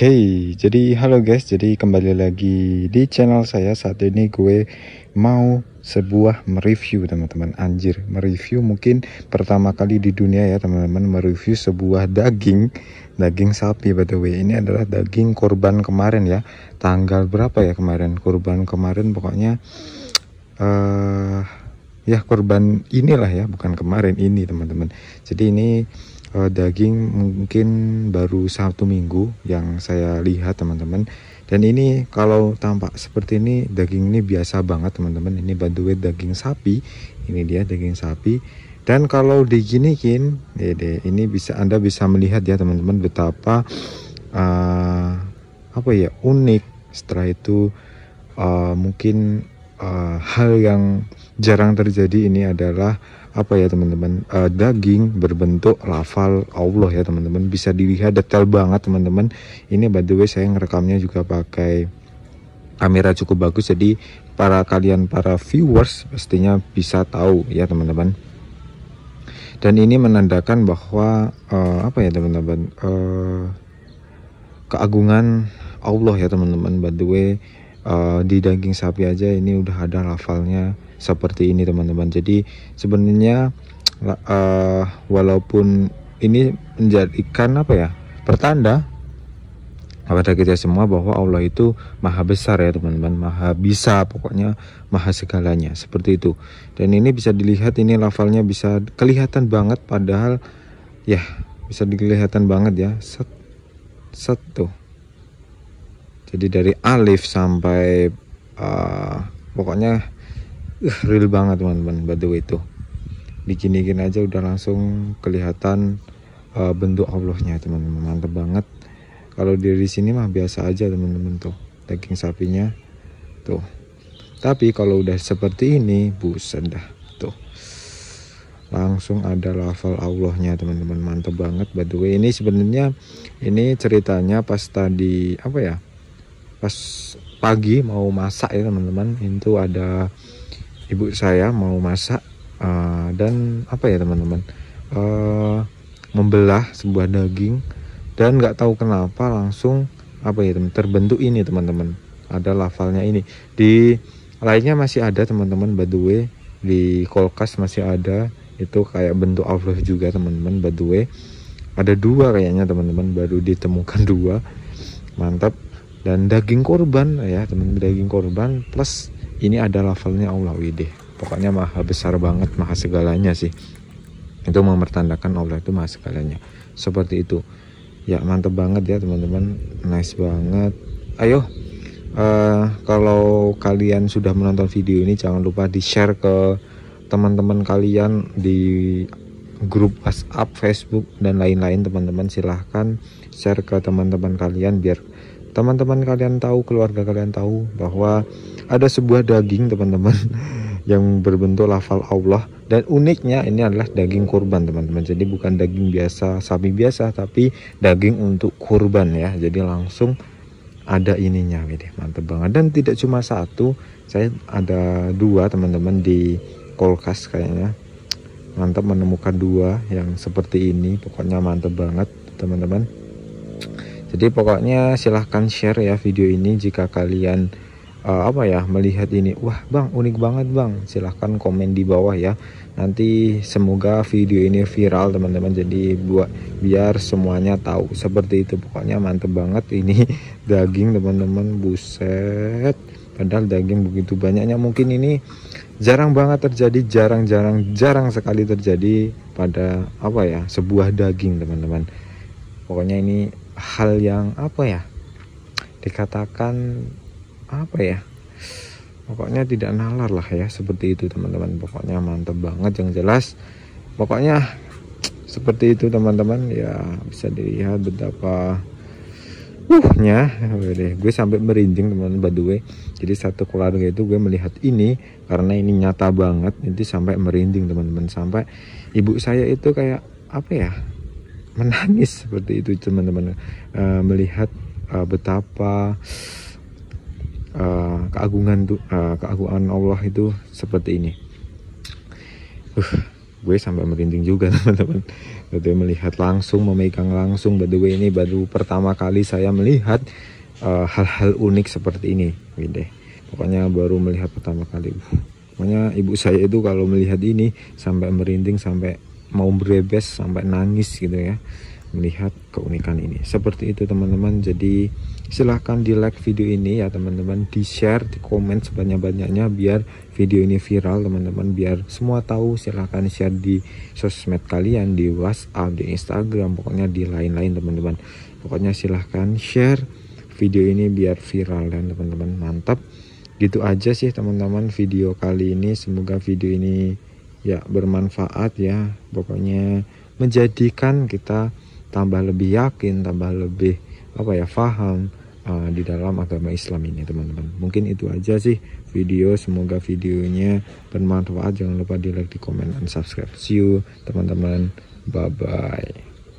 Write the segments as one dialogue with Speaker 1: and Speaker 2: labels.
Speaker 1: Oke, jadi halo guys, jadi kembali lagi di channel saya. Saat ini gue mau sebuah mereview teman-teman. Anjir, mereview mungkin pertama kali di dunia ya teman-teman, mereview sebuah daging sapi. By the way, ini adalah daging korban kemarin ya. Tanggal berapa ya kemarin? Kurban kemarin pokoknya ya korban inilah ya, bukan kemarin ini teman-teman. Jadi ini daging mungkin baru 1 minggu yang saya lihat teman-teman, dan ini kalau tampak seperti ini, daging ini biasa banget teman-teman. Ini by the way daging sapi, ini dia daging sapi. Dan kalau diginiin ini Anda bisa melihat ya teman-teman betapa apa ya, unik. Setelah itu mungkin hal yang jarang terjadi ini adalah apa ya teman-teman, daging berbentuk lafal Allah ya teman-teman. Bisa dilihat detail banget teman-teman. Ini by the way saya ngerekamnya juga pakai kamera cukup bagus, jadi para viewers pastinya bisa tahu ya teman-teman. Dan ini menandakan bahwa apa ya teman-teman, keagungan Allah ya teman-teman. By the way di daging sapi aja ini udah ada lafalnya seperti ini teman-teman. Jadi sebenarnya walaupun ini menjadikan apa ya, pertanda kepada kita semua bahwa Allah itu maha besar ya teman-teman, maha bisa, pokoknya maha segalanya, seperti itu. Dan ini bisa dilihat, ini lafalnya bisa kelihatan banget, padahal ya bisa kelihatan banget ya, set tuh. Jadi dari alif sampai pokoknya real banget teman-teman. By the way itu diginiin aja udah langsung kelihatan bentuk Allahnya teman-teman. Mantap banget. Kalau dari sini mah biasa aja teman-teman, tuh daging sapinya tuh. Tapi kalau udah seperti ini, buset dah tuh, langsung ada lafal Allahnya teman-teman. Mantap banget. By the way ini sebenarnya ini ceritanya pas tadi apa ya, pas pagi mau masak ya teman-teman. Itu ada ibu saya mau masak dan apa ya teman-teman, membelah sebuah daging, dan nggak tahu kenapa langsung apa ya terbentuk ini teman-teman, ada lafalnya ini. Di lainnya masih ada teman-teman, by the way di kulkas masih ada, itu kayak bentuk Allah juga teman-teman. By the way ada 2 kayaknya teman-teman, baru ditemukan 2. Mantap. Dan daging korban ya teman-teman, daging korban plus ini ada lafalnya Allah. Widih, pokoknya maha besar banget, maha segalanya sih. Itu mempertandakan Allah itu maha segalanya, seperti itu ya. Mantep banget ya teman-teman, nice banget. Ayo kalau kalian sudah menonton video ini, jangan lupa di share ke teman-teman kalian di grup WhatsApp, Facebook dan lain-lain teman-teman. Silahkan share ke teman-teman kalian biar teman-teman kalian tahu, keluarga kalian tahu bahwa ada sebuah daging teman-teman yang berbentuk lafal Allah. Dan uniknya ini adalah daging kurban teman-teman. Jadi bukan daging biasa, sapi biasa, tapi daging untuk kurban ya. Jadi langsung ada ininya gitu. Mantap banget. Dan tidak cuma 1, saya ada 2 teman-teman di kulkas kayaknya. Mantap menemukan 2 yang seperti ini. Pokoknya mantap banget teman-teman. Jadi pokoknya silahkan share ya video ini jika kalian apa ya, melihat ini, wah bang unik banget bang. Silahkan komen di bawah ya. Nanti semoga video ini viral teman-teman. Jadi biar semuanya tahu, seperti itu. Pokoknya mantep banget ini daging teman-teman, buset. Padahal daging begitu banyaknya, mungkin ini jarang banget terjadi, jarang sekali terjadi pada apa ya, sebuah daging teman-teman. Pokoknya ini hal yang apa ya, dikatakan apa ya, pokoknya tidak nalar lah ya, seperti itu teman-teman. Pokoknya mantap banget, yang jelas pokoknya seperti itu teman-teman ya. Bisa dilihat betapa nya gue sampai merinding teman-teman. By the way jadi satu keluarga itu gue melihat ini karena ini nyata banget, itu sampai merinding teman-teman. Sampai ibu saya itu kayak apa ya, menangis seperti itu teman-teman, melihat betapa keagungan Allah itu seperti ini. gue sampai merinding juga teman-teman. Betul melihat langsung, memegang langsung. By the way, ini baru pertama kali saya melihat hal-hal unik seperti ini. Gitu. Pokoknya baru melihat pertama kali. Pokoknya ibu saya itu kalau melihat ini sampai merinding, sampai mau berebes, sampai nangis gitu ya, melihat keunikan ini. Seperti itu teman-teman. Jadi silahkan di like video ini ya teman-teman, di share, di komen sebanyak-banyaknya biar video ini viral teman-teman, biar semua tahu. Silahkan share di sosmed kalian, di WhatsApp, di Instagram, pokoknya di lain-lain teman-teman. Pokoknya silahkan share video ini biar viral dan teman-teman. Mantap. Gitu aja sih teman-teman video kali ini. Semoga video ini ya bermanfaat ya, pokoknya menjadikan kita tambah lebih yakin, tambah lebih paham di dalam agama Islam ini teman-teman. Mungkin itu aja sih video, semoga videonya bermanfaat. Jangan lupa di like, di komen, dan subscribe. See you teman-teman, bye bye.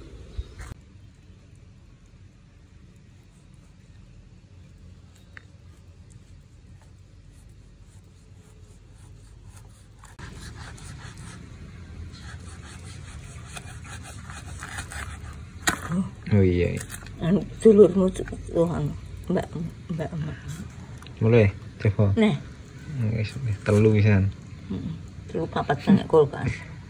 Speaker 1: Oh iya.
Speaker 2: Dulurmu Tuhan, Mbak.
Speaker 1: Mulai, telepon.
Speaker 2: Nah,
Speaker 1: Telu pisan.
Speaker 2: telu papat nek kulkas.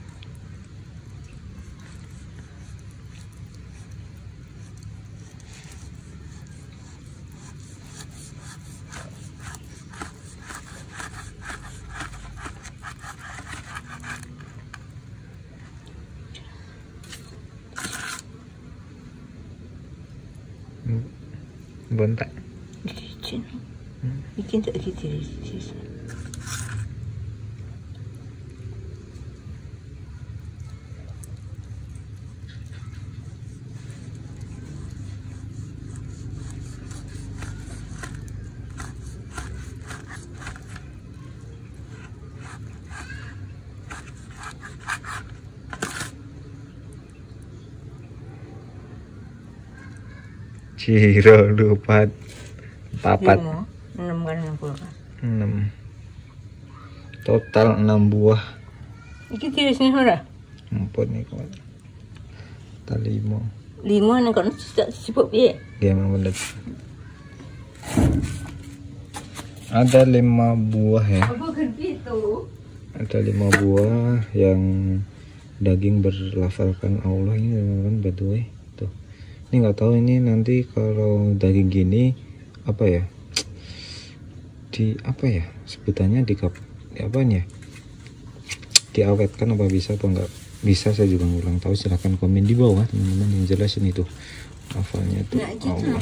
Speaker 1: Bontak.
Speaker 2: Bikin tak gitu.
Speaker 1: Ciro lupa papat
Speaker 2: 6 kan
Speaker 1: 6 total 6 buah.
Speaker 2: Iki tirisnya ora?
Speaker 1: Empot nih kok. Tali 5
Speaker 2: nek kan sibuk piye?
Speaker 1: Dia memang bener. Ada 5 buah ya.
Speaker 2: Apa gitu?
Speaker 1: Ada 5 buah yang daging berlafalkan Allah ini teman-teman. By the way tuh, ini nggak tahu ini nanti kalau daging gini sebutannya diawetkan apa bisa atau enggak bisa, saya juga kurang tahu. Silahkan komen di bawah teman-teman yang jelasin itu hafalnya tuh Allah.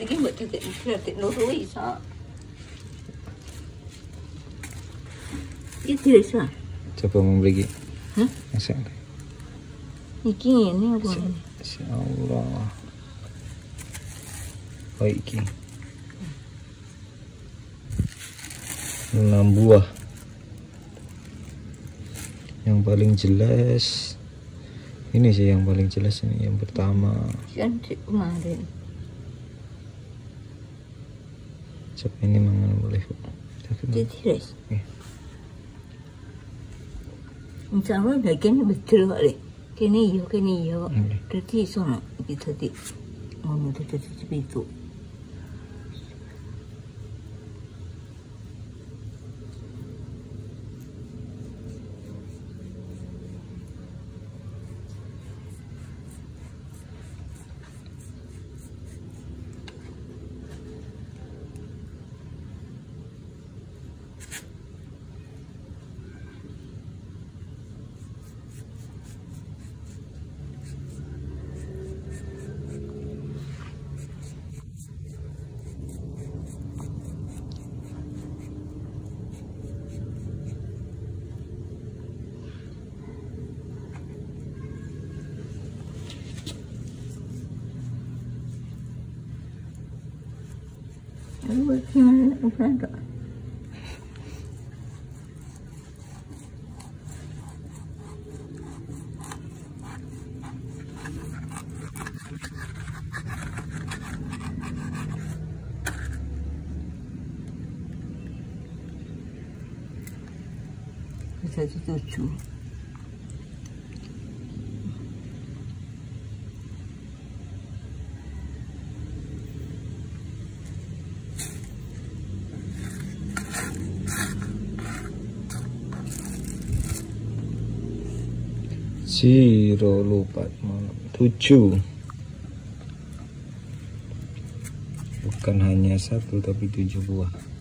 Speaker 1: Coba mau beli masa
Speaker 2: iki ini apa?
Speaker 1: Insya Allah. Oh iki 6 buah. Yang paling jelas ini sih, yang paling jelas ini yang pertama.
Speaker 2: Cantik kemarin.
Speaker 1: Coba ini mangan boleh kok.
Speaker 2: Tiris. Insya Allah daging betul kali. Kini yo. Jadi sono iki tadi. Ngono tadi itu. Jadi 7.
Speaker 1: Zero lupa 7. Bukan hanya 1 tapi 7 buah.